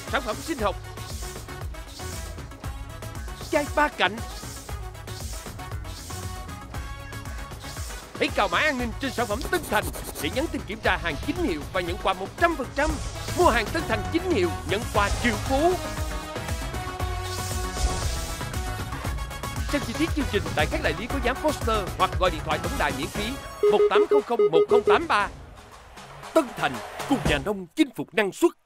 sản phẩm sinh học, chai 3 cạnh. Hãy cào mã an ninh trên sản phẩm Tân Thành để nhắn tin kiểm tra hàng chính hiệu và nhận quà 100%. Mua hàng Tân Thành chính hiệu nhận quà triệu phú. Xem chi tiết chương trình tại các đại lý có dán poster hoặc gọi điện thoại tổng đài miễn phí 1800 1083. Tân Thành cùng nhà nông chinh phục năng suất.